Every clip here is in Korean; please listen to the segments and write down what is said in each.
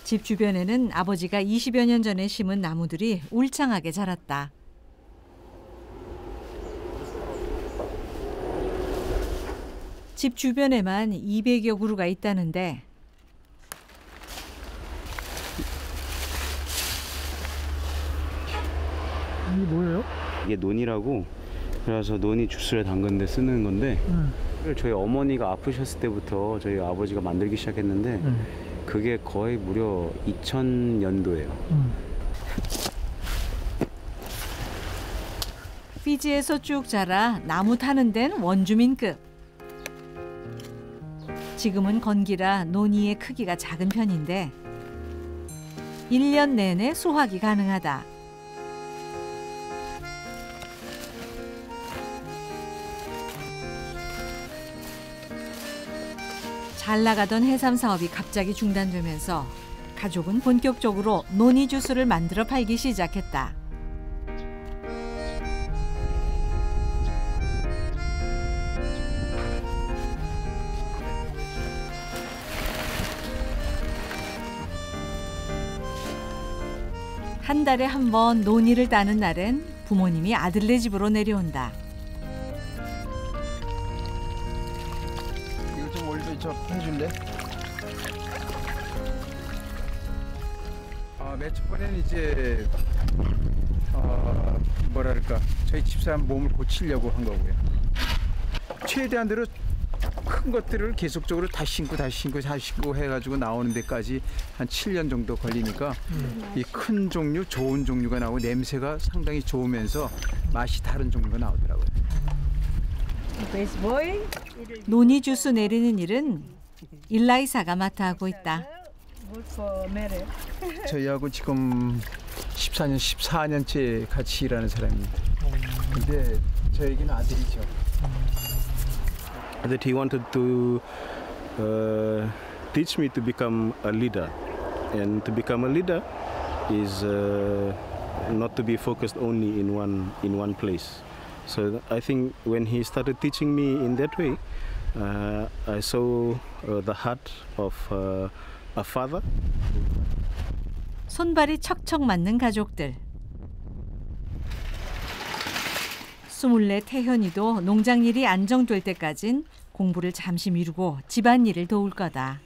집 주변에는 아버지가 20여 년 전에 심은 나무들이 울창하게 자랐다. 집 주변에만 200여 그루가 있다는데 이게 뭐예요? 이게 논이라고, 그래서 논이 주스를 담근 데 쓰는 건데 저희 어머니가 아프셨을 때부터 저희 아버지가 만들기 시작했는데 그게 거의 무려 2000년도예요. 피지에서 쭉 자라 나무 타는 데는 원주민급. 지금은 건기라 논이의 크기가 작은 편인데 1년 내내 수확이 가능하다. 잘 나가던 해삼 사업이 갑자기 중단되면서 가족은 본격적으로 논이 주스를 만들어 팔기 시작했다. 한 달에 한 번 논이를 따는 날엔 부모님이 아들네 집으로 내려온다. 이거 좀 올려 좀 해줄래? 몇 번에는 이제 뭐랄까 저희 집사람 몸을 고치려고 한 거고요. 최대한대로 큰 것들을 계속적으로 다시 신고 해가지고 나오는 데까지 한 7년 정도 걸리니까 이 큰 종류, 좋은 종류가 나오고 냄새가 상당히 좋으면서 맛이 다른 종류가 나오더라고요. 논이 주스 내리는 일은 일라이사가 맡아 하고 있다. 저희하고 지금 14년째 같이 일하는 사람입니다. 근데 저에게는 아들이죠. That he wanted to teach me to become a leader, and to become a leader is not to be focused only in one place. So I think when he started teaching me in that way, I saw the heart of a father. 손발이 척척 맞는 가족들. 24 태현이도 농장일이 안정될 때까진 공부를 잠시 미루고 집안일을 도울 거다.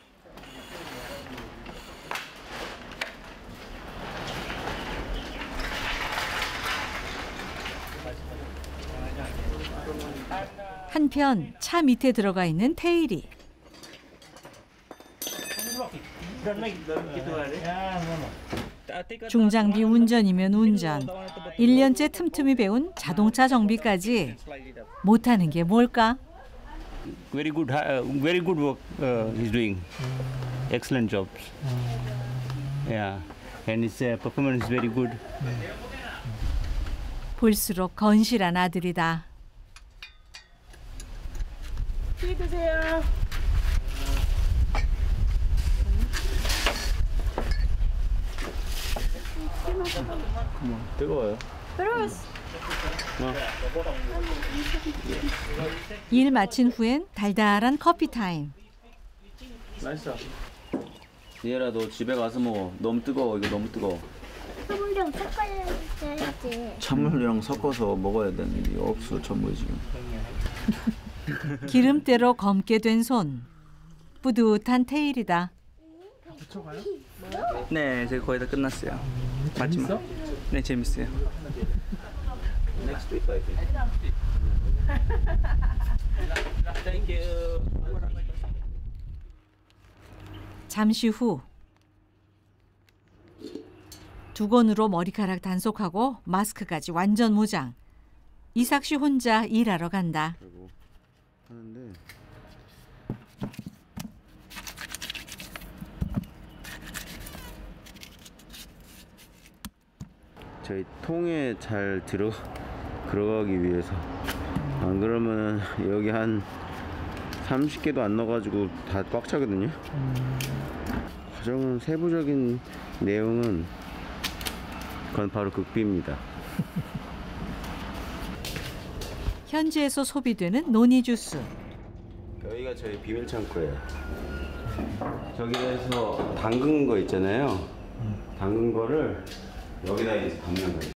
한편 차 밑에 들어가 있는 태일이. 중장비 운전이면 운전, 1년째 틈틈이 배운 자동차 정비까지 못하는 게 뭘까? Very good work he's doing. Excellent jobs. Yeah, and his performance is very good. 볼수록 건실한 아들이다. 드세요. 뜨거워요. 일 마친 후엔 달달한 커피 타임. 맛있어. 얘라 너 집에 가서 먹어. 너무 뜨거워. 이거 너무 뜨거워. 소금이랑 섞어야지. 찬물이랑 섞어서 먹어야 되는데 없어 전부 지금. 기름때로 검게 된 손. 뿌듯한 테일이다. 붙여가요? 네, 제가 거의 다 끝났어요. 마지막. 네, 재밌어요. Next week I think. Thank you. 잠시 후 두건으로 머리카락 단속하고 마스크까지 완전 무장. 이삭 씨 혼자 일하러 간다. 하는데 저희 통에 잘 들어가기 위해서, 안 그러면 여기 한 30개도 안 넣어가지고 다 꽉 차거든요. 과정은 세부적인 내용은 그건 바로 극비입니다. 현지에서 소비되는 논이 주스. 여기가 저희 비밀 창고예요. 저기에서 담근 거 있잖아요. 담근 거를 여기다 이제 담는 거예요.